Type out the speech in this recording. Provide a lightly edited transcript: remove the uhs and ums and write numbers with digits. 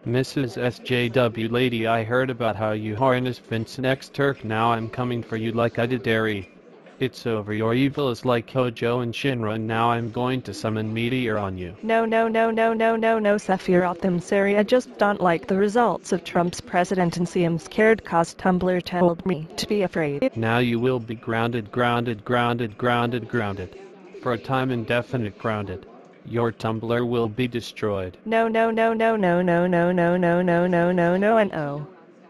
Mrs. SJW lady, I heard about how you harnessed Vincent X Turk. Now I'm coming for you like I did Derry. It's over. Your evil is like Hojo and Shinra, and now I'm going to summon Meteor on you. No, Sephiroth, I'm sorry, I just don't like the results of Trump's presidency. I'm scared cause Tumblr told me to be afraid. Now you will be grounded. For a time indefinite grounded. Your Tumblr will be destroyed. No, and oh.